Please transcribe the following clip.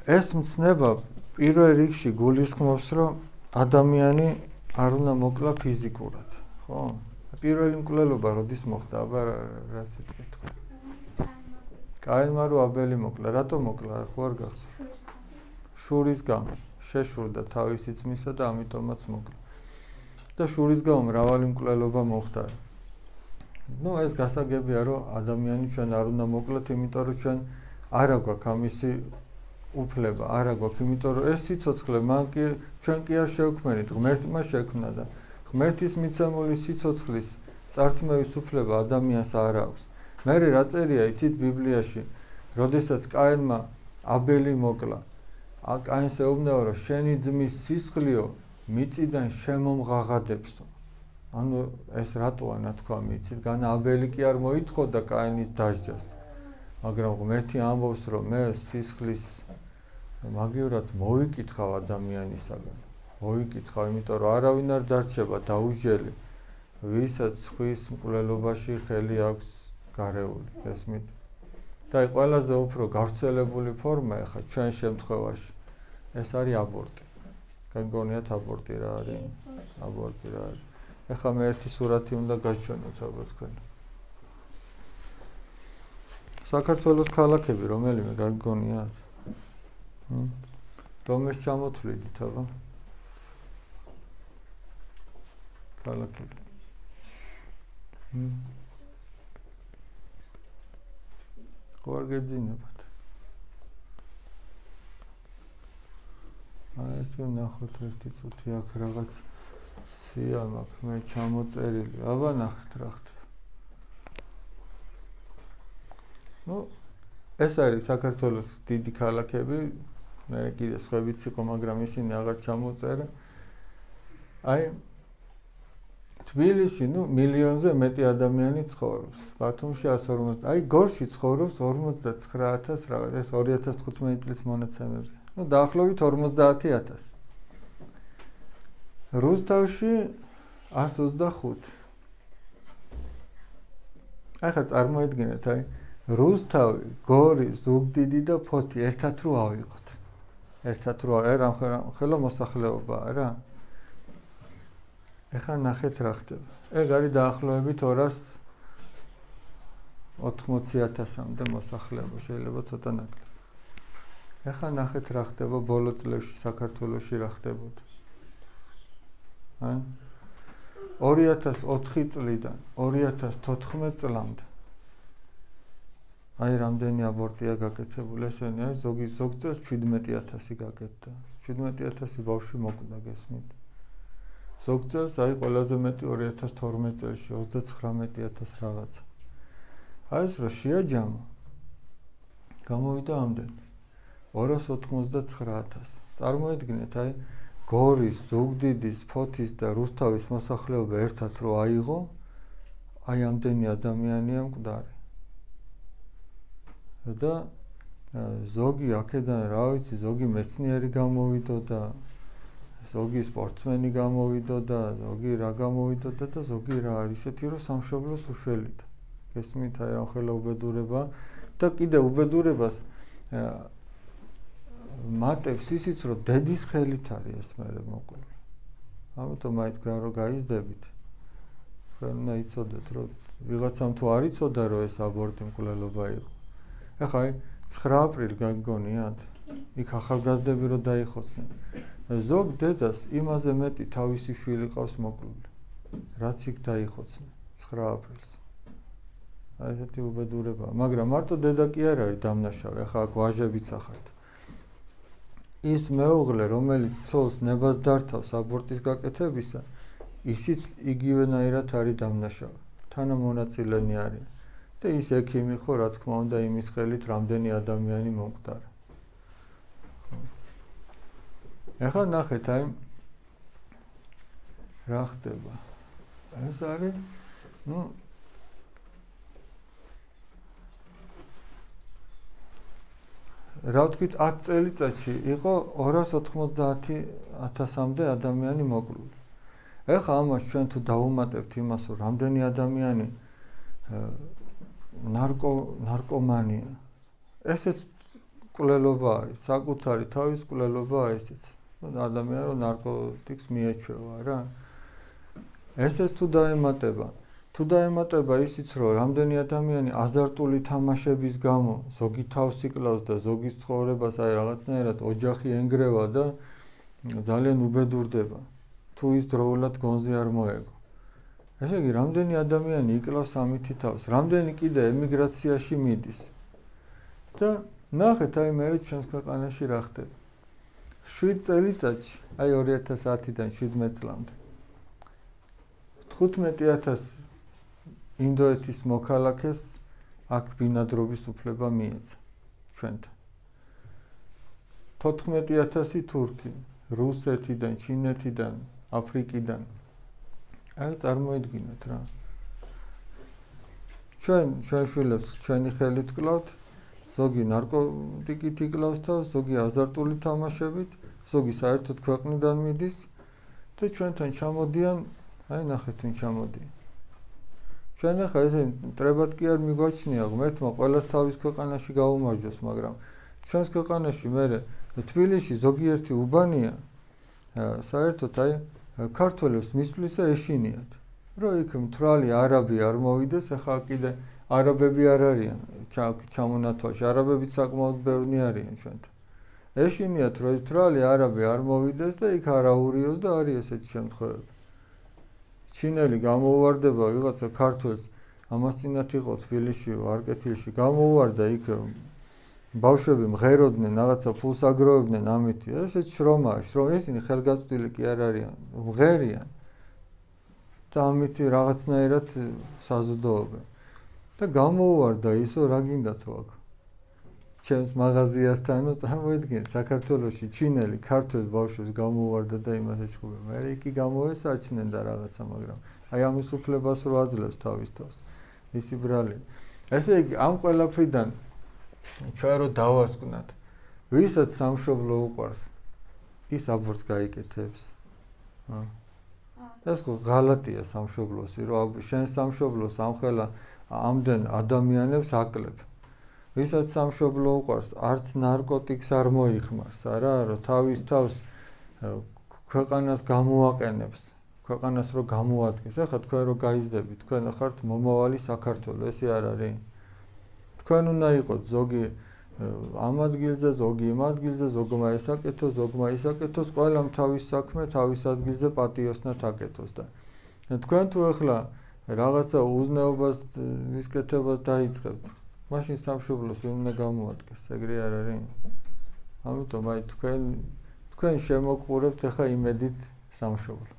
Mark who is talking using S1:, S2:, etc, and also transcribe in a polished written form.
S1: ეს მცნება პირველ რიგში გულისხმობს, რომ ადამიანი არ უნდა მოკლა ფიზიკურად, ხო? პირველი მკვლელობა როდის მოხდა, აბა რა სიტყვი თქვა? კაინმა რო აბელი მოკლა, რატო მოკლა, ხო არ გახსოვთ? შურის გამო, შეშურდა თავისი ძმისა და ამიტომაც მოკლა. და შურის გამო მრავალი მკვლელობა მოხდა. ნუ ეს გასაგებია, რომ ადამიანი ჩვენ არ უნდა მოკლათ, იმიტომ რომ ჩვენ არ აქვს ამისი უფლება, არ აქვს, იმიტომ რომ ეს სიცოცხლე მან კი ჩვენ კი არ შევქმნით, ღმერთმა შექმნა და ღმერთის მიცემული სიცოცხლის წართმევის უფლება ადამიანს არ აქვს. მერე რა წერია იცით ბიბლიაში, როდესაც კაინმა აბელი მოკლა, კაინს ეუბნება, რომ შენი ძმის სისხლიო მიწიდან შემომღაღადებსო. ანუ ეს რატოა ნათქვამი იცით, განა აბელი კი არ მოითხოვდა კაინის დასჯას, მაგრამ ღმერთი ამბობს, რომ მე სისხლის მაგივრად მოვიკითხავ ადამიანისაგან. მოვიკითხავ, იმიტომ რომ არავინ არ დარჩება დაუჯელი, ვისაც ხვის მკვლელობაში ხელი აქვს გარეული, გესმით? და ყველაზე უფრო გავრცელებული ფორმა ახლა ჩვენ შემთხვევაში ეს არის აბორტი. გაგონიათ აბორტი რა არის? აბორტი რა არის? ახლა მე ერთი სურათი უნდა გაჩვენოთ აბა თქვენ. საქართველოს ქალაქები რომელიმე გაგონიათ? რომეს ჩამოთვლიდით აბა? ქალაქები. ხო არ გეძინებათ? ერთი ვნახოთ ერთი წუთი აქ რაღაც სია მაქვს მე ჩამოწერილი. აბა ნახეთ რა ხდება. ნუ ეს არის საქართველოს დიდი ქალაქები, მე კიდე სხვებიც იყო, მაგრამ ისინი აღარ ჩამოწერა. აი თბილისში ნუ მილიონზე მეტი ადამიანი ცხოვრობს. ბათუმში 150, აი გორში ცხოვრობს 59,000 რაღაც, ეს 2015 წლის მონაცემები. ნუ დაახლოებით 50,000. რუსთავში 125. ახლა წარმოედგინეთ, აი რუსთავი, გორი, ზუგდიდი და ფოთი ერთად რო ავიღოთ. ერთად რო რა ხელო მოსახლეობაა რა. ახლა ნახეთ რა ხდება. ეგ არის დაახლოებით 280,000-მდე მოსახლეობა, შეიძლება ცოტა ნაკლები. ახლა ნახეთ რა ხდება ბოლო წლებში საქართველოში რა ხდებოდა. 2004 წლიდან 2014 წლამდე. აი რამდენი აბორტია გაკეთებული, ესენი აი ზოგი წელს 17,000 გაკეთდა. 17,000 ბავშვი მოკვდა, გესმით? ზოგ წელს აი ყველაზე მეტი 2012 წელში 39,000 რაღაცა. აი ეს რა შეაჯამა. გამოვიდა ამდენი 299,000. წარმოედგინეთ, აი გორის, ზუგდიდის, ფოთის და რუსთავის მოსახლეობა ერთად რო აიღო, აი ამდენი ადამიანია მკვდარი. და ზოგი აქედან რა ვიცი, ზოგი მეცნიერი გამოვიდოდა, ზოგი სპორტსმენი გამოვიდოდა, ზოგი რა გამოვიდოდა და ზოგი რა არის ისეთი, რომ სამშობლოს უშველიდა. გესმით, აი რა ხელა უბედურება და კიდე უბედურებას მატებს ისიც, რომ დედის ხელით არის ეს მერე მოკლული. ამიტომ აი თქვენ რომ გაიზდებით, თქვენ უნდა იცოდეთ, რომ ვიღაცამ თუ არ იცოდა, რომ ეს აბორტი მკვლელობა იყო. ახლა აი 9 აპრილი გაგონიათ, იქ ახალგაზრდები რო დაიხოცნენ. ზოგ დედას იმაზე მეტი თავისი შვილი ყავს მოკლული, რაც იქ დაიხოცნენ 9 აპრილს. აი ესეთი უბედურებაა, მაგრამ მარტო დედა კი არ არის დამნაშავე, ახლა აქ ვაჟებიც ახართ. ის მეუღლე, რომელიც ცოლს ნებას დართავს აბორტის გაკეთებისა, ისიც იგივენაირად არის დამნაშავე, თანამონაწილენი არის. და ის ექიმი ხო, რა თქმა უნდა, იმის ხელით რამდენი ადამიანი მომკვდარა. ახლა ნახეთ, აი რა ხდება. ეს არის, ნუ რა ვთქვით, 10 წელიწადში იყო 290,000-მდე ადამიანი მოკლული. ახლა ამას ჩვენ თუ დავუმატებთ იმას, რომ რამდენი ადამიანი ნარკომანია. ესეც კვლელობა არის, საკუთარი თავის კვლელობაა ესეც. ადამიანი რომ ნარკოტიკს მიეჩვევა რა. ესეც თუ დაემატება ისიც რომ რამდენი ადამიანი აზარტული თამაშების გამო ზოგი თავს იკლავს და ზოგის ცხოვრებას აი რაღაცნაირად ოჯახი ენგრევა და ძალიან უბედურდება. თუ ის დროულად გონზე არ მოეგო. ესე იგი რამდენი ადამიანი იკლავს ამითი თავს, რამდენი კიდე ემიგრაციაში მიდის. და ნახეთ აი მე ჩვენს ქვეყანაში რა ხდება. 7 წელიწადში, აი 2010-დან 17 წლამდე 15,000 ინდოეთის მოქალაქეს აქ ბინადრობის უფლება მიეცა ჩვენთან. 14,000 თურქი, რუსეთიდან, ჩინეთიდან, აფრიკიდან. აი წარმოიდგინეთ რა. ჩვენ შვილებს ჩვენი ხელით ვკლავთ, ზოგი ნარკოტიკით იკლავს თავს, ზოგი აზარტული თამაშებით, ზოგი საერთოდ ქვეყნიდან მიდის და ჩვენთან ჩამოდიან, აი ნახეთ ვინ ჩამოდიან. ჩვენ ახლა ესე მტრებად კი არ მიგვაჩნია ღმერთმა ყველას თავის ქვეყანაში გაუმარჯოს, მაგრამ ჩვენს ქვეყანაში მე თბილისში ზოგიერთი უბანია საერთოდ აი ქართველებს მისვლისა ეშინიათ. რომ იქ მთვრალი არაბი არ მოვიდეს, ახლა კიდე არაბები არ არიან ჩამონათვალში, არაბებიც საკმაოდ ბევრი არიან ჩვენთან. ეშინიათ რომ მთვრალი არაბი არ მოვიდეს და იქ არაურიოს და არის ესეთი შემთხვევები. ჩინელი გამოუვარდება ვიღაცა ქართველს, ამას წინათ იყო თბილისში, არკეთილში, გამოუვარდა იქ ბავშვები მღეროდნენ, რაღაცა ფულს აგროვებდნენ ამითი. ესეც შრომაა, ისინი ხელგაწვდილი კი არ არიან, მღერიან და ამითი რაღაცნაირად საზრდოობენ. და გამოუვარდა ისო რა გინდათო აქ. ჩემს მაღაზიასთანო წარმოიდგინეთ, საქართველოში ჩინელი ქართველ ბავშვებს გამოუვარდა და იმას ეჩხუბა. მე იქი გამოესარჩნენ და რაღაცა, მაგრამ აი ამის უფლებას რო აძლევს თავის თავს. ისი ბრალი. ესე იგი ამ ყველაფრიდან ჩვენ რო დავასკვნათ, ვისაც სამშობლო უყვარს, ის აბორტს გაიკეთებს. ეს ხო ღალატია სამშობლოსი, რომ შენ სამშობლოს ამხელა ამდენ ადამიანებს აკლებ. ვისაც სამშობლო უყვარს, არც ნარკოტიკს არ მოიხმარს, არა, რომ თავის თავს ქვეყანას გამოაყენებს, ქვეყანას რო გამოადგენს. ახლა თქვენ რო გაიზრდებით, თქვენ ხართ მომავალი საქართველო, ესე არ არის? თქვენ უნდა იყოთ ზოგი ამ ადგილზე, ზოგი იმ ადგილზე, ზოგმა ეს აკეთოს, ზოგმა ის აკეთოს, ყველამ თავის საქმე, თავის ადგილზე პატიოსნად აკეთოს და თქვენ თუ ახლა რაღაცა უზნეობას მისკეთებას დაიწყებთ, მაშინ სამშობლოს ვერ უნდა გამოადგეს, ეგრე არ არის? ამიტომ აი თქვენ შემოყურებთ ახლა იმედით სამშობლო.